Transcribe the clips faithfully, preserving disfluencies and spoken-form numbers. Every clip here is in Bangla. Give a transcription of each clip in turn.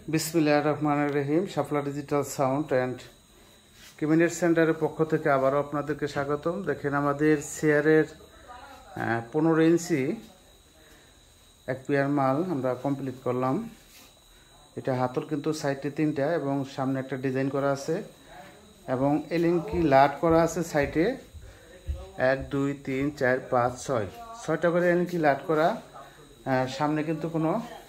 বিসমিল্লাহির রহমানির রহিম। Shapla digital sound and cabinet সেন্টারের পক্ষ থেকে আবারও আপনাদেরকে স্বাগতম। দেখেন আমাদের চেয়ারের পনেরো ইঞ্চি এক পেয়ার মাল আমরা কমপ্লিট করলাম। এটা হাতল কিন্তু সাইডে তিনটা এবং সামনে একটা ডিজাইন করা আছে এবং এলিঙ্কি লাট করা আছে সাইডে এক দুই তিন চার পাঁচ ছয় ছয়টা করে এলিঙ্কি লাট করা। সামনে কিন্তু কোনো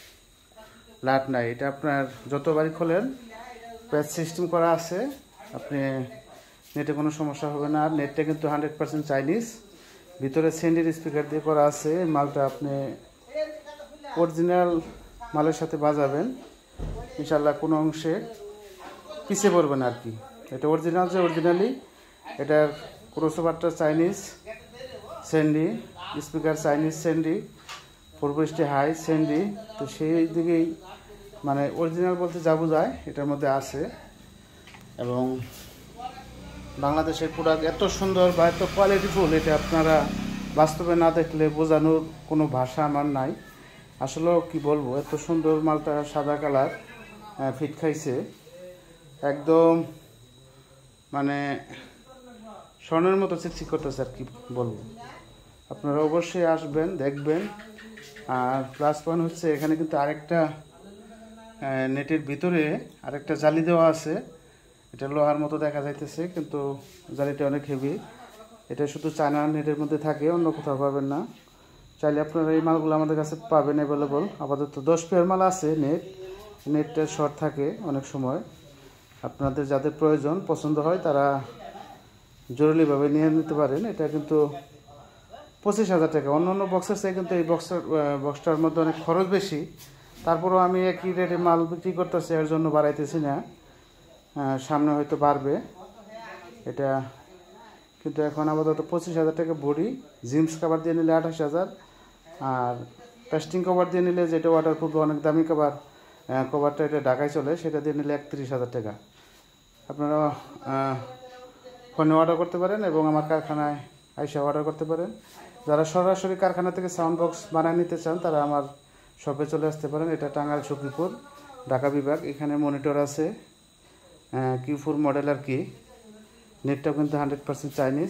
লাট নাই। এটা আপনার যতবারই খোলেন প্যাচ সিস্টেম করা আছে, আপনি নেটে কোনো সমস্যা হবে না। আর নেটটা কিন্তু হান্ড্রেড পার্সেন্ট চাইনিজ, ভিতরে সেন্ডির স্পিকার দিয়ে করা আছে। এই মালটা আপনি অরিজিনাল মালের সাথে বাজাবেন, ইনশাল্লাহ কোনো অংশে পিছিয়ে পড়বেন আর কি। এটা অরিজিনাল যে অরিজিনালি, এটার ক্রসওভারটা চাইনিজ সেন্ডি, স্পিকার চাইনিজ সেন্ডি, পূর্বষ্টি হাই সেন্ডি। তো সেই দিকেই মানে অরিজিনাল বলতে যা বোঝায় এটার মধ্যে আছে। এবং বাংলাদেশের প্রোডাক্ট এত সুন্দর বা এত কোয়ালিটিফুল, এটা আপনারা বাস্তবে না দেখলে বোঝানোর কোনো ভাষা আমার নাই। আসলেও কি বলবো, এত সুন্দর মালটা, সাদা কালার ফিট খাইছে একদম, মানে স্বর্ণের মতো চিকচিক করতেছে আর কি বলবো। আপনারা অবশ্যই আসবেন, দেখবেন। আর প্লাস পয়েন্ট হচ্ছে এখানে কিন্তু আরেকটা নেটের ভিতরে আরেকটা জালি দেওয়া আছে। এটা লোহার মতো দেখা যাইতেছে কিন্তু জালিটা অনেক হেভি। এটা শুধু চায়না নেটের মধ্যে থাকে, অন্য কোথাও পাবেন না। চাইলে আপনারা এই মালগুলো আমাদের কাছে পাবেন অ্যাভেলেবল। আপাতত দশ পেয়ার মাল আছে। নেট নেটটা শর্ট থাকে অনেক সময়। আপনাদের যাদের প্রয়োজন পছন্দ হয় তারা জরুরিভাবে নিয়ে নিতে পারেন। এটা কিন্তু পঁচিশ হাজার টাকা। অন্য অন্য বক্সের চেয়ে কিন্তু এই বক্সটার বক্সটার মধ্যে অনেক খরচ বেশি। তারপরেও আমি একই রেটে মাল বিক্রি করতেছি, এর জন্য বাড়াইতেছি না। সামনে হয়তো বাড়বে। এটা কিন্তু এখন আপাতত পঁচিশ হাজার টাকা বডি। জিমস কভার দিয়ে নিলে আঠাশ হাজার, আর পেস্টিং কভার দিয়ে নিলে, যেটা ওয়াটারপ্রুফ অনেক দামি কভার, কভারটা এটা ঢাকায় চলে, সেটা দিয়ে নিলে একত্রিশ হাজার টাকা। আপনারা ফোনে অর্ডার করতে পারেন এবং আমার কারখানায় আইসা অর্ডার করতে পারেন। যারা সরাসরি কারখানা থেকে সাউন্ড বক্স বানিয়ে নিতে চান তারা আমার শপে চলে আসতে পারেন। এটা টাঙ্গাইল সখীপুর, ঢাকা বিভাগ। এখানে মনিটর আছে কিউ ফোর মডেল আর কি। নেটটাও কিন্তু হান্ড্রেড পার্সেন্ট চাইনিজ।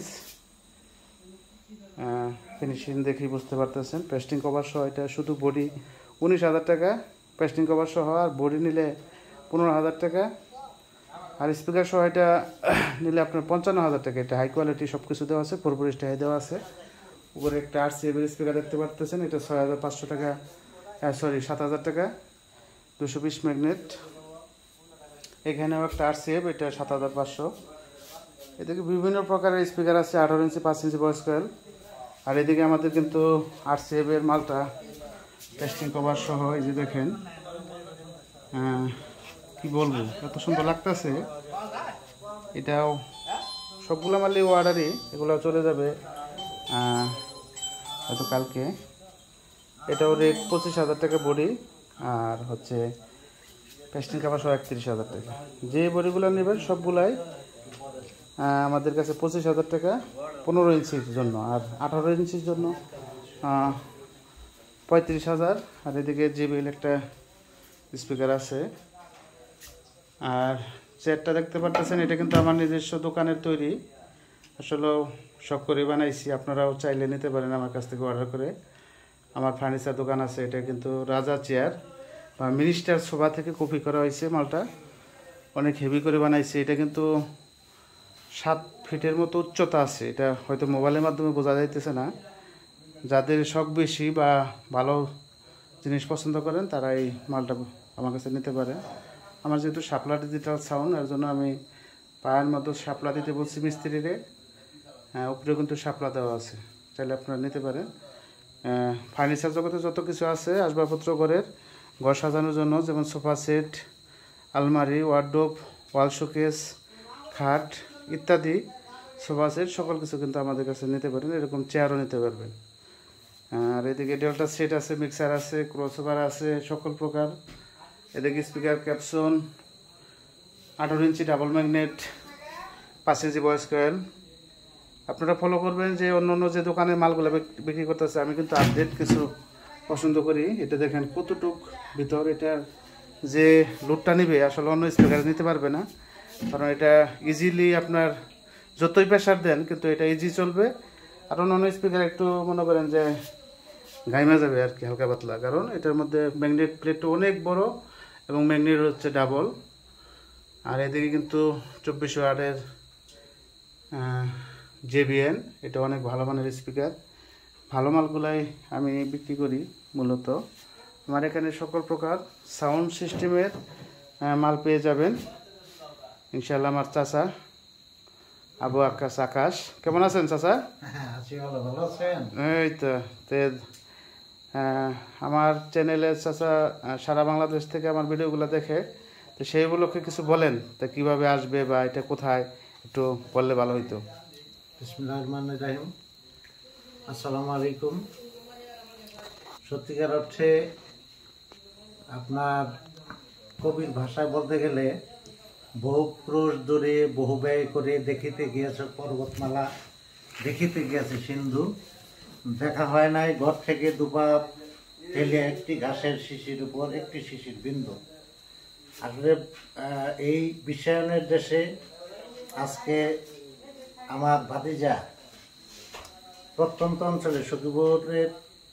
ফিনিশিং দেখেই বুঝতে পারতেছেন। পেস্টিং কভার সহ এটা শুধু বডি উনিশ হাজার টাকা, পেস্টিং কভার সহ। আর বডি নিলে পনেরো হাজার টাকা, আর স্পিকার সহ এটা নিলে আপনার পঞ্চান্ন হাজার টাকা। এটা হাই কোয়ালিটি সব কিছু দেওয়া আছে, পুরোপুরি স্টাই দেওয়া আছে। উপরে একটা আর সি এর স্পিকার দেখতে পারতেছেন, এটা ছয় হাজার পাঁচশো টাকা, সরি সাত হাজার টাকা। দুশো বিশ ম্যাগনেট। এখানেও একটা আর সি এফ, এটা সাত হাজার পাঁচশো। এদিকে বিভিন্ন প্রকারের স্পিকার আছে, আঠারো ইঞ্চি পাঁচ ইঞ্চি ভয়েস কয়েল। আর এদিকে আমাদের কিন্তু আর সি এফ এর মালটা টেস্টিং কভার সহ, এই যে দেখেন, কি বলবো, এত সুন্দর লাগতেছে। এটাও সবগুলো মালই অর্ডারই, এগুলো চলে যাবে হয়তো কালকে। এটাও রেট পঁচিশ হাজার টাকা বডি, আর হচ্ছে পেস্টিং কাভার সহ একত্রিশ হাজার টাকা। যে বডিগুলো নেবেন সবগুলাই আমাদের কাছে পঁচিশ হাজার টাকা পনেরো ইঞ্চির জন্য, আর আঠারো ইঞ্চির জন্য পঁয়ত্রিশ হাজার। আর এদিকে জেবিএল একটা স্পিকার আছে। আর চেয়ারটা দেখতে পারতেছেন, এটা কিন্তু আমার নিজস্ব দোকানের তৈরি। আসলে শখ করে বানাইছি, আপনারাও চাইলে নিতে পারেন আমার কাছ থেকে অর্ডার করে। আমার ফার্নিচার দোকান আছে। এটা কিন্তু রাজা চেয়ার বা মিনিস্টার সোফা থেকে কপি করা হয়েছে। মালটা অনেক হেভি করে বানাইছে। এটা কিন্তু সাত ফিটের মতো উচ্চতা আছে। এটা হয়তো মোবাইলের মাধ্যমে বোঝা যাইতেছে না। যাদের শখ বেশি বা ভালো জিনিস পছন্দ করেন তারা এই মালটা আমার কাছে নিতে পারে। আমার যেহেতু শাপলা ডিজিটাল সাউন্ড, এর জন্য আমি পায়ের মতো শাপলা দিতে বলছি মিস্ত্রিরে। হ্যাঁ, উপরে কিন্তু শাপলা দেওয়া আছে, চাইলে আপনারা নিতে পারেন। ফার্নিচার জগতে যত কিছু আছে আসবাবপত্র ঘরের, ঘর সাজানোর জন্য, যেমন সোফা সেট, আলমারি, ওয়ার্ডরোব, ওয়াল শোকেস, খাট ইত্যাদি, সোফা সেট সকল কিছু কিন্তু আমাদের কাছে নিতে পারেন। এরকম চেয়ারও নিতে পারবেন। আর এদিকে ডেল্টা সেট আছে, মিক্সার আছে, ক্রসওভার আছে, সকল প্রকার। এদিকে স্পিকার ক্যাপসন, আঠারো ইঞ্চি ডাবল ম্যাগনেট, পাঁচ ইঞ্চি ভয়েস কয়েল। আপনারা ফলো করবেন যে অন্য অন্য যে দোকানের মালগুলো বিক্রি করতেছে, আমি কিন্তু আপডেট কিছু পছন্দ করি। এটা দেখেন কতটুক ভিতর, এটা যে লোডটা নেবে আসলে অন্য স্পিকারে নিতে পারবে না, কারণ এটা ইজিলি আপনার যতই প্রেশার দেন কিন্তু এটা ইজি চলবে। আর অন্য স্পিকার একটু মনে করেন যে গাইমা যাবে আর কি, হালকা পাতলা, কারণ এটার মধ্যে ম্যাগনেট প্লেটটা অনেক বড় এবং ম্যাগনেট হচ্ছে ডাবল। আর এদিকে কিন্তু চব্বিশশো আটের জেবিএন, এটা অনেক ভালো মানের স্পিকার। ভালো মালগুলাই আমি বিক্রি করি মূলত। আমার এখানে সকল প্রকার সাউন্ড সিস্টেমের মাল পেয়ে যাবেন ইনশাল্লাহ। আমার চাচা আবু আকাশ আকাশ, কেমন আছেন চাচা? এই তো তে আমার চ্যানেলে চাচা সারা বাংলাদেশ থেকে আমার ভিডিওগুলো দেখে, তো সেই উপলক্ষে কিছু বলেন, তা কিভাবে আসবে বা এটা কোথায় একটু বললে ভালো হইতো। বিসমিল্লাহির রহমানির রহিম। আসসালামু আলাইকুম। সত্যিকার অর্থে আপনার কবির ভাষায় বলতে গেলে বহু ক্রোশ ধরে বহু ব্যয় করে দেখিতে গিয়েছে পর্বতমালা, দেখিতে গিয়েছে সিন্ধু, দেখা হয় নাই ঘর থেকে দুপা ফেলে একটি ঘাসের শিশির উপর একটি শিশির বিন্দু। আসলে এই বিশ্বায়নের দেশে আজকে আমার ভাতিজা প্রত্যন্ত অঞ্চলে সখীপুরের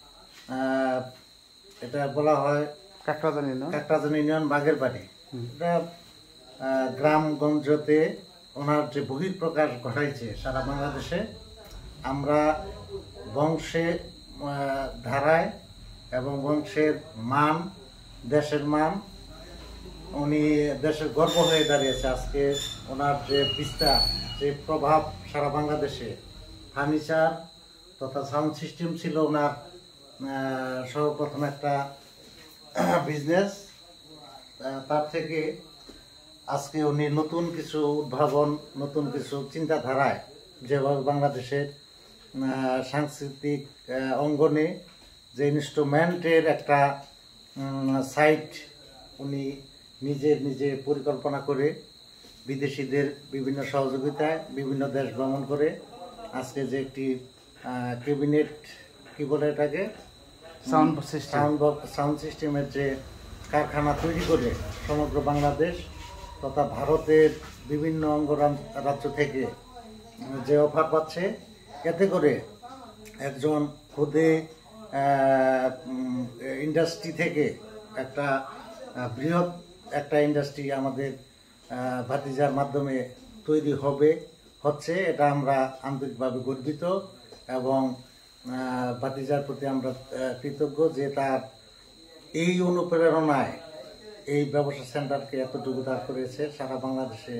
এটা বলা হয় কাকরাজানি কাকরাজানি ইউনিয়ন বাগের বাড়ি, এটা গ্রামগঞ্জতে ওনার যে বহিঃপ্রকাশ ঘটাইছে সারা বাংলাদেশে। আমরা বংশে ধারায় এবং বংশের মান, দেশের মান, উনি দেশের গর্ব হয়ে দাঁড়িয়েছে। আজকে ওনার যে বিস্তার, যে প্রভাব সারা বাংলাদেশে, ফার্নিচার তথা সাউন্ড সিস্টেম ছিল ওনার সর্বপ্রথম একটা বিজনেস। তার থেকে আজকে উনি নতুন কিছু উদ্ভাবন, নতুন কিছু চিন্তাধারায় যেভাবে বাংলাদেশের সাংস্কৃতিক অঙ্গনে যে ইনস্ট্রুমেন্টের একটা সাইট উনি নিজে নিজে পরিকল্পনা করে বিদেশিদের বিভিন্ন সহযোগিতায় বিভিন্ন দেশ ভ্রমণ করে আজকে যে একটি ক্যাবিনেট কি বলে এটাকে সাউন্ড সিস্টেম সাউন্ড সিস্টেমের যে কারখানা তৈরি করে সমগ্র বাংলাদেশ তথা ভারতের বিভিন্ন অঙ্গ রাজ্য থেকে যে অফার পাচ্ছে, এতে করে একজন খুদে ইন্ডাস্ট্রি থেকে একটা বৃহৎ একটা ইন্ডাস্ট্রি আমাদের ভাতিজার মাধ্যমে তৈরি হবে হচ্ছে। এটা আমরা আন্তরিকভাবে গর্বিত এবং ভাতিজার প্রতি আমরা কৃতজ্ঞ যে তার এই অনুপ্রেরণায় এই ব্যবসা সেন্টারকে এতটুকু দাঁড় করেছে, সারা বাংলাদেশে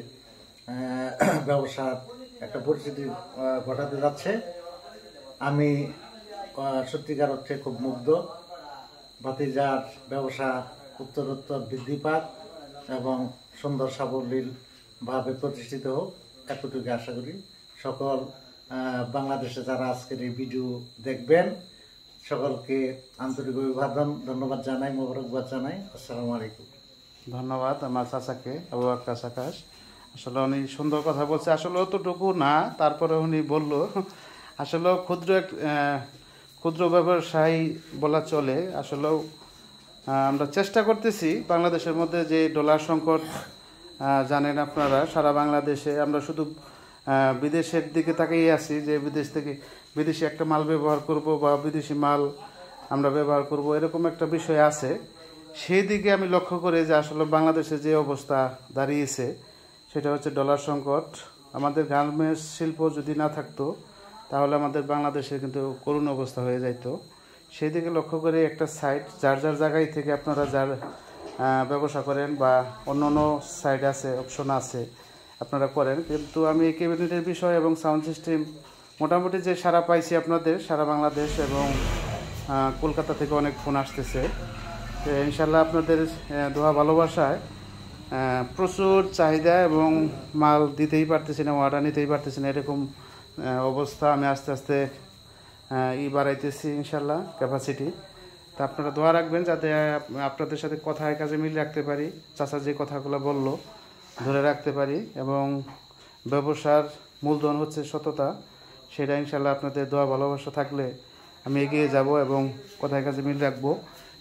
ব্যবসার একটা পরিস্থিতি ঘটাতে যাচ্ছে। আমি সত্যিকার অর্থে খুব মুগ্ধ। ভাতিজার ব্যবসা উত্তরোত্তর বৃদ্ধি পাক এবং সুন্দর সাবলীলভাবে প্রতিষ্ঠিত হোক, এতটুকু আশা করি। সকল বাংলাদেশে যারা আজকের এই ভিডিও দেখবেন সকলকে আন্তরিক অভিবাদন, ধন্যবাদ জানাই, মোবারকবাদ জানাই। আসসালামু আলাইকুম। ধন্যবাদ আমার চাচাকে, আবু আকাশ আকাশ। আসলে উনি সুন্দর কথা বলছে, আসলে অতটুকু না, তারপরে উনি বলল আসলে ক্ষুদ্র এক ক্ষুদ্র ব্যবসায়ী বলা চলে। আসলেও আমরা চেষ্টা করতেছি বাংলাদেশের মধ্যে যে ডলার সংকট জানেন আপনারা, সারা বাংলাদেশে আমরা শুধু বিদেশের দিকে তাকিয়ে আছি যে বিদেশ থেকে বিদেশি একটা মাল ব্যবহার করব বা বিদেশি মাল আমরা ব্যবহার করব, এরকম একটা বিষয় আছে। সেই দিকে আমি লক্ষ্য করে যে আসলে বাংলাদেশে যে অবস্থা দাঁড়িয়েছে সেটা হচ্ছে ডলার সংকট। আমাদের গার্মেন্টস শিল্প যদি না থাকতো তাহলে আমাদের বাংলাদেশে কিন্তু করুণ অবস্থা হয়ে যাইতো। সেই দিকে লক্ষ্য করে একটা সাইট, যার যার জায়গায় থেকে আপনারা যার ব্যবসা করেন বা অন্য অন্য সাইট আছে, অপশন আছে, আপনারা করেন। কিন্তু আমি এই ক্যাবিনেটের বিষয় এবং সাউন্ড সিস্টেম মোটামুটি যে সারা পাইছি আপনাদের সারা বাংলাদেশ এবং কলকাতা থেকে অনেক ফোন আসতেছে। তো ইনশাল্লাহ আপনাদের দোয়া ভালোবাসায় প্রচুর চাহিদা এবং মাল দিতেই পারতেছি না, অর্ডার নিতেই পারতেছি না, এরকম অবস্থা। আমি আস্তে আস্তে ই বাড়াইতেছি ইনশাল্লাহ ক্যাপাসিটি। তা আপনারা দোয়া রাখবেন যাতে আপনাদের সাথে কথায় কাজে মিল রাখতে পারি, চাচা যে কথাগুলো বললো ধরে রাখতে পারি, এবং ব্যবসার মূলধন হচ্ছে সততা। সেটা ইনশাল্লাহ আপনাদের দোয়া ভালোবাসা থাকলে আমি এগিয়ে যাব এবং কথায় কাজে মিল রাখবো।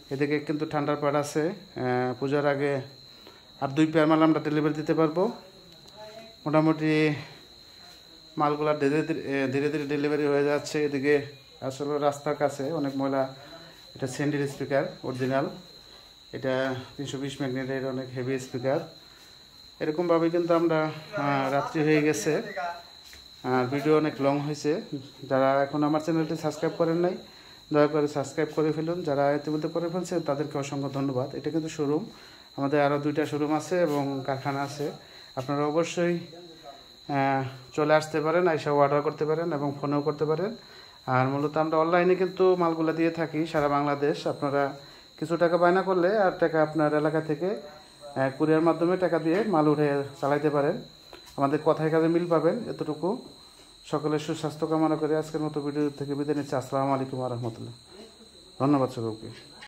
এদিকে কিন্তু ঠান্ডার পাড় আছে, পূজার আগে আর দুই পেয়ার মাল আমরা ডেলিভারি দিতে পারবো। মোটামুটি মালগুলা ধীরে ধীরে ধীরে ধীরে ডেলিভারি হয়ে যাচ্ছে। এদিকে আসলে রাস্তার কাছে অনেক ময়লা। এটা সেন্ডির স্পিকার অরিজিনাল, এটা তিনশো বিশ ম্যাগনেটের অনেক হেভি স্পিকার। এরকমভাবে কিন্তু আমরা রাত্রি হয়ে গেছে, আর ভিডিও অনেক লং হয়েছে। যারা এখন আমার চ্যানেলটি সাবস্ক্রাইব করেন নাই দয়া করে সাবস্ক্রাইব করে ফেলুন, যারা ইতিমধ্যে করে ফেলছে তাদেরকে অসংখ্য ধন্যবাদ। এটা কিন্তু শোরুম, আমাদের আরও দুইটা শোরুম আছে এবং কারখানা আছে। আপনারা অবশ্যই চলে আসতে পারেন, এসে অর্ডার করতে পারেন এবং ফোনেও করতে পারেন। আর মূলত আমরা অনলাইনে কিন্তু মালগুলো দিয়ে থাকি সারা বাংলাদেশ। আপনারা কিছু টাকা বায়না করলে আর টাকা আপনার এলাকা থেকে কুরিয়ার মাধ্যমে টাকা দিয়ে মাল উঠে চালাইতে পারেন। আমাদের কথায় কাজে মিল পাবেন। এতটুকু সকলের সুস্বাস্থ্য কামনা করে আজকের মতো ভিডিও থেকে বিদায় নিচ্ছি। আসসালামু আলাইকুম ওয়া রাহমাতুল্লাহ। ধন্যবাদ সকলকে।